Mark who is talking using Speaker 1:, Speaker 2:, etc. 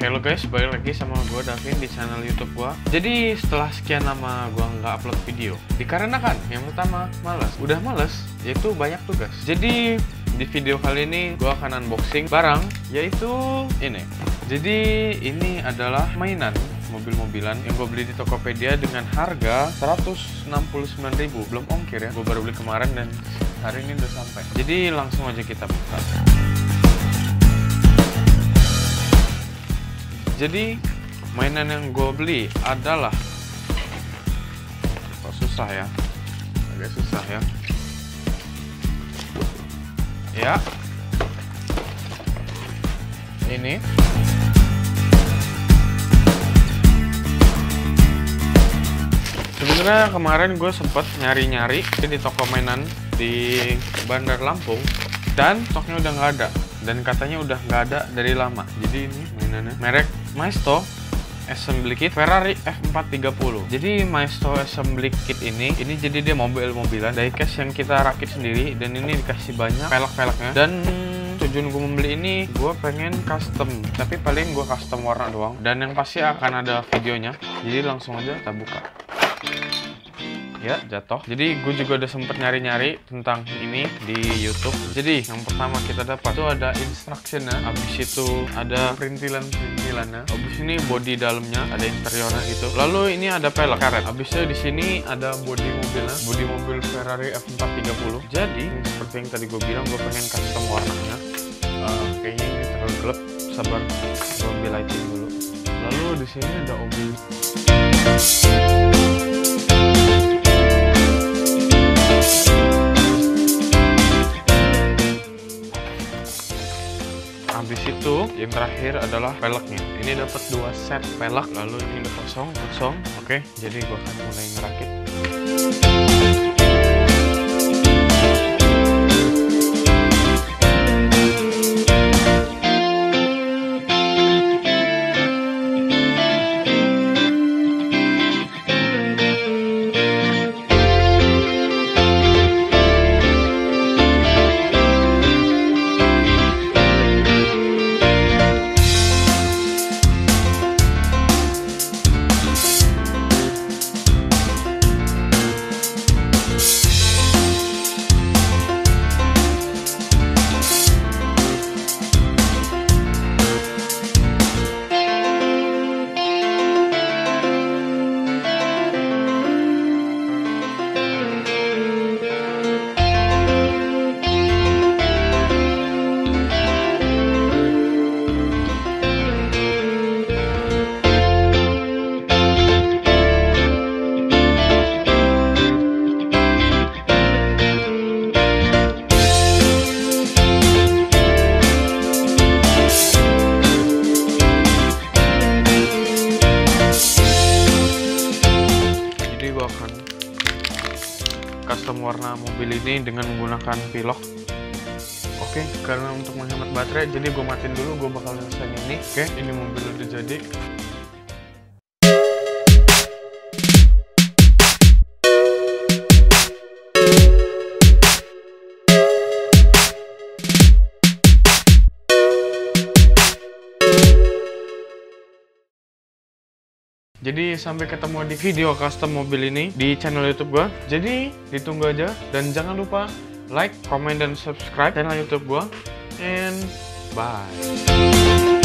Speaker 1: Halo guys, balik lagi sama gue Davin di channel YouTube gue. Jadi setelah sekian lama gue nggak upload video, dikarenakan yang pertama malas. Udah malas, yaitu banyak tugas. Jadi di video kali ini gue akan unboxing barang, yaitu ini. Jadi ini adalah mainan mobil-mobilan yang gue beli di Tokopedia dengan harga 169.000, belum ongkir ya. Gue baru beli kemarin dan hari ini udah sampai. Jadi langsung aja kita buka. Jadi mainan yang gue beli adalah, kok susah ya, agak susah ya. Ya, ini sebenarnya kemarin gue sempet nyari-nyari di toko mainan di Bandar Lampung dan stoknya udah nggak ada, dan katanya udah nggak ada dari lama. Jadi ini mainannya merek Maisto Assembly Kit Ferrari F430. Jadi Maisto Assembly Kit ini jadi dia mobil-mobilan diecast yang kita rakit sendiri, dan ini dikasih banyak pelek-peleknya. Dan tujuan gue membeli ini, gue pengen custom, tapi paling gue custom warna doang, dan yang pasti akan ada videonya. Jadi langsung aja kita buka. Ya, jatuh. Jadi gue juga udah sempet nyari-nyari tentang ini di YouTube. Jadi yang pertama kita dapat itu ada instructionnya, habis itu ada perintilannya, habis ini body dalamnya, ada interiornya gitu. Lalu ini ada pelek karet. Habisnya di sini ada body mobilnya, body mobil Ferrari F430. Jadi seperti yang tadi gue bilang, gue pengen custom warnanya. Kayaknya ini terlalu gelap. Sabar, gue ambil lighting dulu. Lalu di sini ada obi. Habis itu yang terakhir adalah peleknya. Ini dapat 2 set pelek. Lalu ini udah kosong. Oke, jadi gua akan mulai ngerakit. Custom warna mobil ini dengan menggunakan pilok. Oke, karena untuk menghemat baterai, jadi gue matiin dulu, gue bakal nyelesain ini. Oke, ini mobil udah jadi. Jadi sampai ketemu di video custom mobil ini di channel YouTube gua. Jadi ditunggu aja, dan jangan lupa like, comment, dan subscribe channel YouTube gua. And bye.